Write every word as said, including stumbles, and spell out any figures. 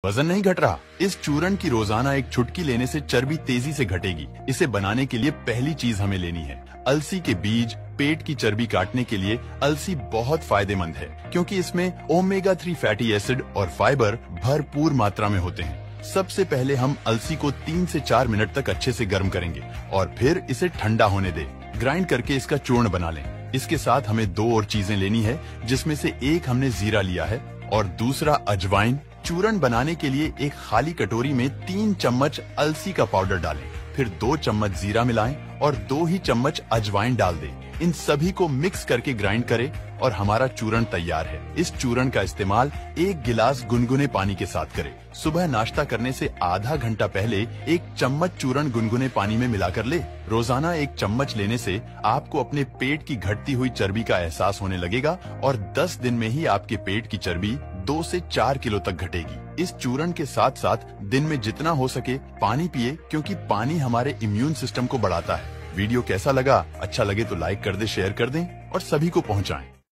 वजन नहीं घट रहा। इस चूर्ण की रोजाना एक चुटकी लेने से चर्बी तेजी से घटेगी। इसे बनाने के लिए पहली चीज हमें लेनी है अलसी के बीज। पेट की चर्बी काटने के लिए अलसी बहुत फायदेमंद है, क्योंकि इसमें ओमेगा थ्री फैटी एसिड और फाइबर भरपूर मात्रा में होते हैं। सबसे पहले हम अलसी को तीन से चार मिनट तक अच्छे से गर्म करेंगे और फिर इसे ठंडा होने दें। ग्राइंड करके इसका चूर्ण बना लें। इसके साथ हमें दो और चीजें लेनी है, जिसमें से एक हमने जीरा लिया है और दूसरा अजवाइन। चूर्ण बनाने के लिए एक खाली कटोरी में तीन चम्मच अलसी का पाउडर डालें, फिर दो चम्मच जीरा मिलाएं और दो ही चम्मच अजवाइन डाल दें। इन सभी को मिक्स करके ग्राइंड करें और हमारा चूर्ण तैयार है। इस चूर्ण का इस्तेमाल एक गिलास गुनगुने पानी के साथ करें। सुबह नाश्ता करने से आधा घंटा पहले एक चम्मच चूर्ण गुनगुने पानी में मिलाकर ले। रोजाना एक चम्मच लेने से आपको अपने पेट की घटती हुई चर्बी का एहसास होने लगेगा और दस दिन में ही आपके पेट की चर्बी दो से चार किलो तक घटेगी। इस चूर्ण के साथ साथ दिन में जितना हो सके पानी पिए, क्योंकि पानी हमारे इम्यून सिस्टम को बढ़ाता है। वीडियो कैसा लगा? अच्छा लगे तो लाइक कर दे, शेयर कर दें और सभी को पहुंचाएं।